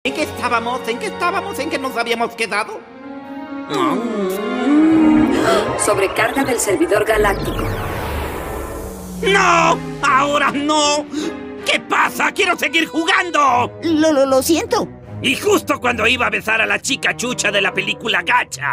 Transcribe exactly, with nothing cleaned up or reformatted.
¿En qué estábamos? ¿En qué estábamos? ¿En qué nos habíamos quedado? Sobrecarga del servidor galáctico. ¡No! ¡Ahora no! ¿Qué pasa? ¡Quiero seguir jugando! Lo, lo, lo siento. Y justo cuando iba a besar a la chica chucha de la película Gacha.